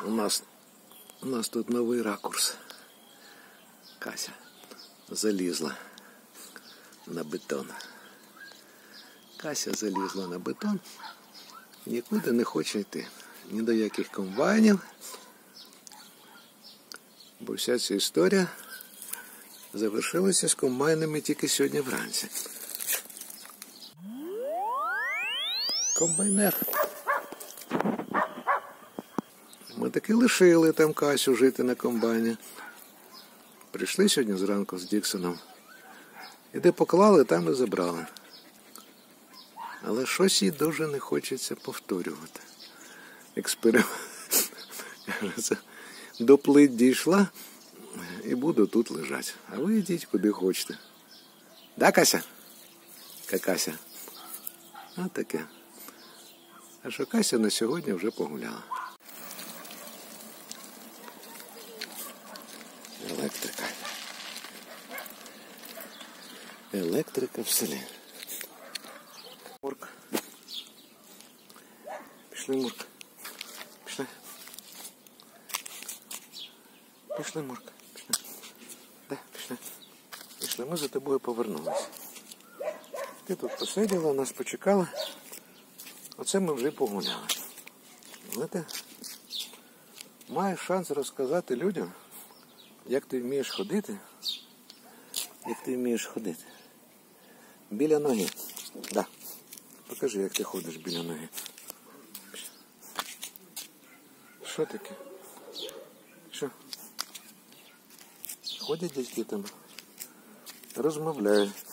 У нас тут новий ракурс. Кася залізла на бетон. Кася залізла на бетон. Нікуди не хоче йти. Ні до яких комбайнів. Бо вся ця історія завершилася з комбайнами тільки сьогодні вранці. Комбайнер. Ми таки лишили там Касю жити на комбайні. Прийшли сьогодні зранку з Діксоном. І де поклали, там і забрали. Але щось їй дуже не хочеться повторювати. Експеримент. До плит дійшла і буду тут лежати. А ви йдіть куди хочете. Да, Кася? Какася? А таке. А що Кася на сьогодні вже погуляла. Електрика. Електрика в селі. Мурк. Пішли, Мурк. Пішли. Пішли, Мурк. Пішли. Да, пішли. Пішли. Ми за тобою повернулися. Ти тут посиділа, нас почекала. Оце ми вже погуляли. Але ти маєш шанс розказати людям, як ти вмієш ходити. Як ти вмієш ходити. Біля ноги. Да. Покажи, як ти ходиш біля ноги. Що таке? Що? Ходять дядьки там, розмовляють.